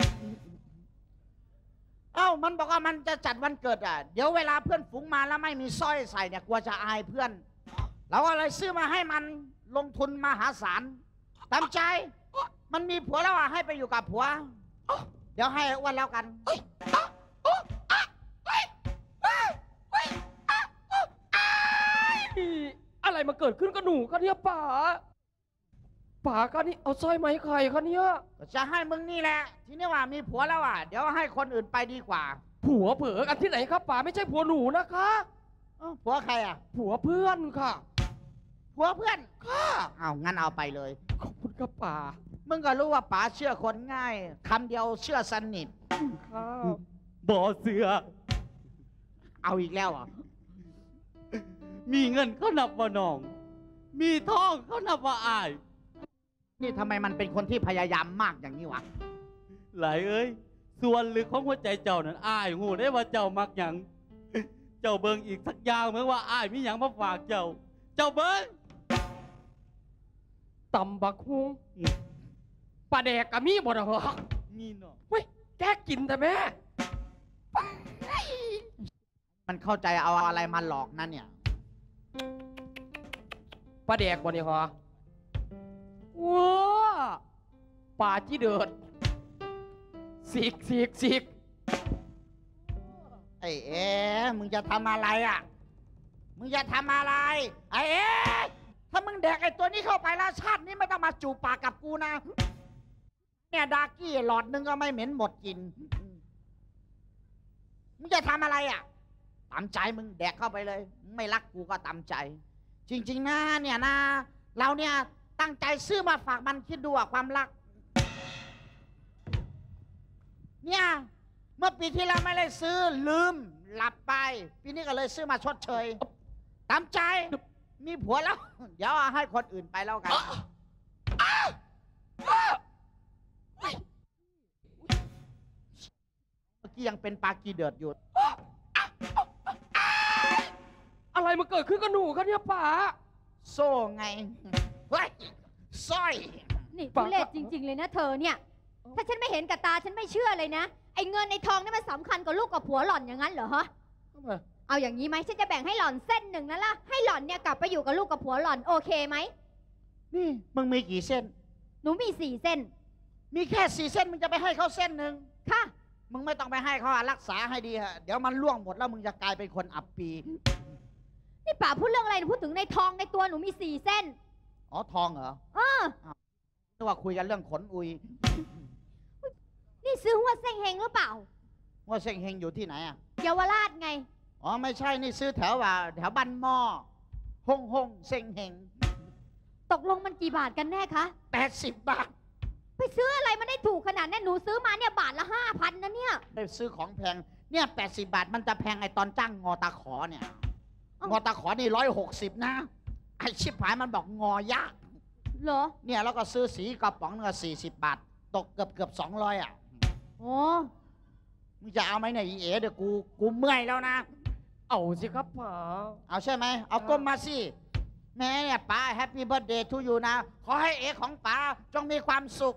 เอ้ามันบอกว่ามันจะจัดวันเกิดอะเดี๋ยวเวลาเพื่อนฝูงมาแล้วไม่มีสร้อยใส่เนี่ยกลัวจะอายเพื่อนเราก็เลยซื้อมาให้มันลงทุนมหาศาลตามใจ มันมีผัวแล้วอะให้ไปอยู่กับผัว เดี๋ยวให้อ้วนแล้วกันอะไรมาเกิดขึ้นกับหนูคะเนี่ยป๋าคะนี่เอาสร้อยมาให้ใครคะเนี่ยจะให้มึงนี่แหละ ทีนี้ว่ามีผัวแล้วเดี๋ยวให้คนอื่นไปดีกว่าผัวเผลอกันที่ไหนครับป๋าไม่ใช่ผัวหนูนะคะผัวใครอ่ะผัวเพื่อนค่ะผัวเพื่อนค่ะเอางั้นเอาไปเลยขอบคุณครับป๋ามึงก็รู้ว่าป๋าเชื่อคนง่ายคำเดียวเชื่อสนิทค่ะบ่อเสือเอาอีกแล้วอ่ะมีเงินเขานับว่าน้อง มีทองเขานับว่าอ้ายนี่ทำไมมันเป็นคนที่พยายามมากอย่างนี้วะไหลเอ้ยส่วนลึกของหัวใจเจ้านั้นอ้ายหูได้ว่าเจ้ามักหยังเจ้าเบิ่งอีกสักอย่างเหมือนว่าอ้ายมีหยังมาฝากเจ้าเบิ่งตำบักฮุงปลาแดกกับมีบ่นะเหรอมีเนาะเว้ยแกกินแต่แม่มันเข้าใจเอาอะไรมาหลอกนั่นเนี่ยปลาแดกบ่นี่หรอว้าปลาจี้เดือดสิกไอ้มึงจะทำอะไรอ่ะมึงจะทำอะไรไอ้ถ้ามึงแดกไอ้ตัวนี้เข้าไปแล้วชาตินี้ไม่ต้องมาจูบปากกับกูนะเนี่ยดากี้หลอดนึงก็ไม่เหม็นหมดกินมึงจะทำอะไรอ่ะตามใจมึงแดกเข้าไปเลยไม่รักกูก็ตามใจจริงๆนะเนี่ยนะเราเนี่ยตั้งใจซื้อมาฝากมันคิดดูความรักเนี่ยเมื่อปีที่แล้วไม่ได้ซื้อลืมหลับไปปีนี้ก็เลยซื้อมาชดเชยตามใจมีผัวแล้วเดี๋ยวให้คนอื่นไปแล้วกันเมื่อกี้ยังเป็นปากีเดือดอยู่อะไรมาเกิดขึ้นกับหนูครับเนี่ยป๋าโซ่ไงเฮ้ยสร้อยนี่ทุเรศจริงๆเลยนะเธอเนี่ยถ้าฉันไม่เห็นกับตาฉันไม่เชื่อเลยนะไอ้เงินไอ้ทองนี่มันสำคัญกว่าลูกกับผัวหล่อนอย่างนั้นเหรอฮะเอาอย่างนี้ไหมฉันจะแบ่งให้หล่อนเส้นหนึ่งนั่นละให้หล่อนเนี่ยกลับไปอยู่กับลูกกับผัวหล่อนโอเคไหมนี่มึงมีกี่เส้นหนูมี4 เส้นมีแค่4 เส้นมึงจะไปให้เขาเส้นหนึ่งค่ะมึงไม่ต้องไปให้เขารักษาให้ดีฮะเดี๋ยวมันล่วงหมดแล้วมึงจะกลายเป็นคนอับปีนี่ป๋าพูดเรื่องอะไรพูดถึงในทองในตัวหนูมี4 เส้นอ๋อทองเหรอนึกว่าคุยกันเรื่องขนอุยนี่ซื้อหัวเซ็งเฮงหรือเปล่าหัวเซ็งเฮงอยู่ที่ไหนอ่ะเยาวราชไงอ๋อไม่ใช่นี่ซื้อแถวบันหม้อฮงเซ็งเฮงตกลงมันกี่บาทกันแน่คะ 80 บาทไปซื้ออะไรมันได้ถูกขนาดนี้หนูซื้อมาเนี่ยบาทละ5,000นะเนี่ยไปซื้อของแพงเนี่ย80 บาทมันจะแพงไอตอนจ้างงอตาขอเนี่ยงอตาขอนี่160นะไอชิบหายมันบอกงอยากเหรอเนี่ยแล้วก็ซื้อสีกระป๋องนึง40 บาทตกเกือบ200อ่ะโอ้มึงจะเอาไหมเนี่ยอีเดี๋ยวกูเมื่อยแล้วนะเอาสิครับป๋าเอาใช่ไหมเอาก้มมาสิแม่เนี่ยป๋าแฮปปี้เบิร์ธเดย์ทูยูนะขอให้ของป๋าจงมีความสุข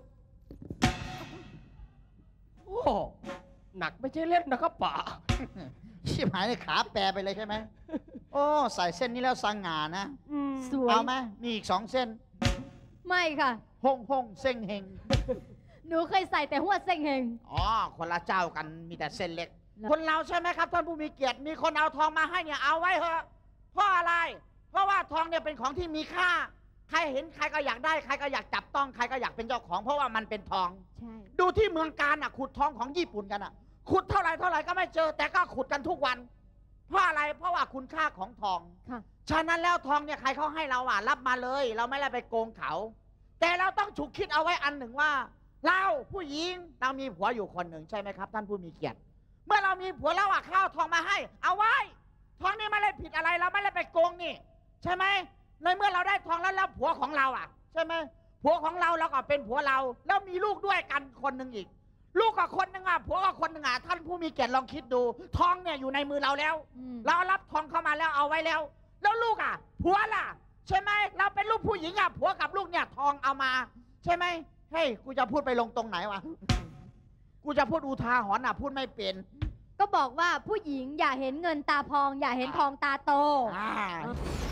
โอ้หนักไม่ใช่เล่นนะครับป๋าชิบหายในขาแปรไปเลยใช่ไหมโอ้ใส่เส้นนี้แล้วสง่านะสวยเอาไหมมีอีก2 เส้นไม่ค่ะฮงเส้งเฮงหนูเคยใส่แต่หัวเส้งเฮงอ๋อคนละเจ้ากันมีแต่เส้นเล็กคนเราใช่ไหมครับท่านผู้มีเกียรติมีคนเอาทองมาให้เนี่ยเอาไว้เถอะเพราะอะไรเพราะว่าทองเนี่ยเป็นของที่มีค่าใครเห็นใครก็อยากได้ใครก็อยากจับต้องใครก็อยากเป็นเจ้าของเพราะว่ามันเป็นทองใช่ดูที่เมืองการขุดทองของญี่ปุ่นกันขุดเท่าไหร่ก็ไม่เจอแต่ก็ขุดกันทุกวันเพราะอะไรเพราะว่าคุณค่าของทองฉะนั้นแล้วทองเนี่ยใครเขาให้เรารับมาเลยเราไม่ได้ไปโกงเขาแต่เราต้องฉุกคิดเอาไว้อันหนึ่งว่าเราผู้หญิงเรามีผัวอยู่คนหนึ่งใช่ไหมครับท่านผู้มีเกียรติเมื่อเรามีผัวแล้วข้าวทองมาให้เอาไว้ทองนี่ไม่ได้ผิดอะไรเราไม่ได้ไปโกงนี่ใช่ไหมในเมื่อเราได้ทองแล้วผัวของเราใช่ไหมผัวของเราแล้วก็เป็นผัวเราแล้วมีลูกด้วยกันคนหนึ่งอีกลูกกับคนหนึ่งผัวกับคนหนึ่งท่านผู้มีเกียรติลองคิดดูทองเนี่ยอยู่ในมือเราแล้วเรารับทองเข้ามาแล้วเอาไว้แล้วลูกผัวล่ะใช่ไหมเราเป็นลูกผู้หญิงผัวกับลูกเนี่ยทองเอามาใช่ไหมเฮ้ยกูจะพูดไปลงตรงไหนวะกูจะพูดอุทาหรณ์พูดไม่เป็นก็บอกว่าผู้หญิงอย่าเห็นเงินตาพองอย่าเห็นทองตาโต